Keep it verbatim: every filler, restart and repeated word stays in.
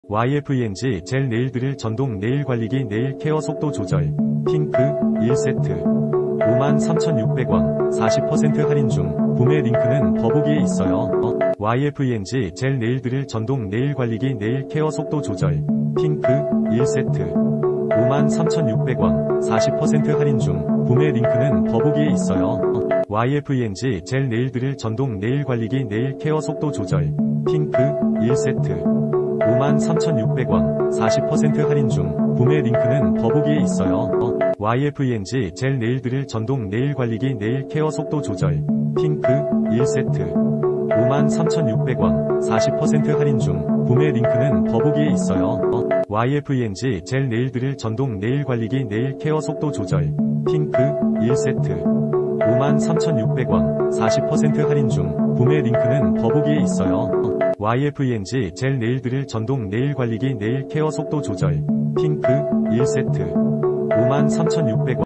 와이에프이엔지 젤 네일 드릴 전동 네일 관리기 네일 케어 속도 조절 핑크 일 세트 오만 삼천육백 원 사십 퍼센트 할인 중. 구매 링크는 더보기에 있어요. 와이에프이엔지 젤 네일 드릴 전동 네일 관리기 네일 케어 속도 조절 핑크 일 세트 오만 삼천육백 원 사십 퍼센트 할인 중. 구매 링크는 더보기에 있어요. 와이에프이엔지 젤 네일 드릴 전동 네일 관리기 네일 케어 속도 조절 핑크 일 세트 오만 삼천육백 원 사십 퍼센트 할인 중. 구매 링크는 더보기에 있어요. 와이에프이엔지 젤 네일 드릴 전동 네일 관리기 네일 케어 속도 조절 핑크 일 세트 오만 삼천육백 원 사십 퍼센트 할인 중. 구매 링크는 더보기에 있어요. 와이에프이엔지 젤 네일 드릴 전동 네일 관리기 네일 케어 속도 조절 핑크 일 세트 오만 삼천육백 원 사십 퍼센트 할인 중. 구매 링크는 더보기에 있어요. 와이에프이엔지 젤 네일 드릴 전동 네일 관리기 네일 케어 속도 조절 핑크 일 세트 오만 삼천육백 원